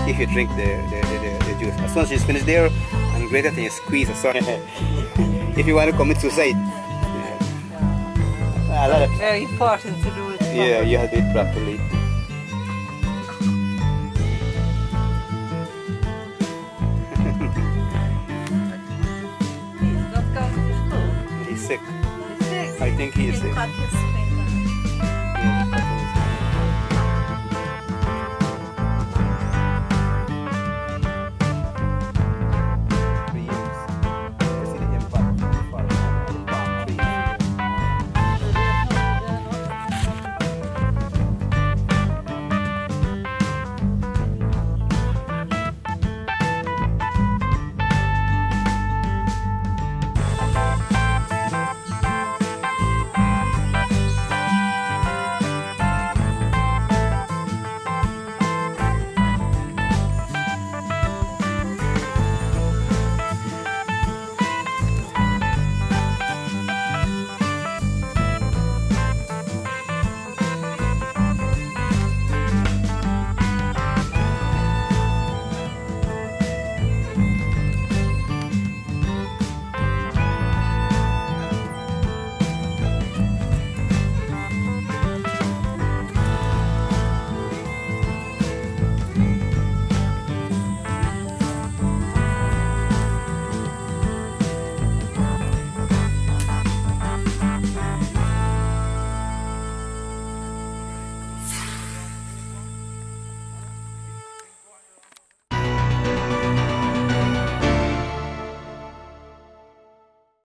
if you drink the juice. As soon as it's finished there and grated, then you squeeze the salt. If you want to commit suicide. Yeah. Very important to do it properly. Yeah, you have to do it properly. He's not going to school. He's sick. He's sick. I think he is sick. Cut his finger.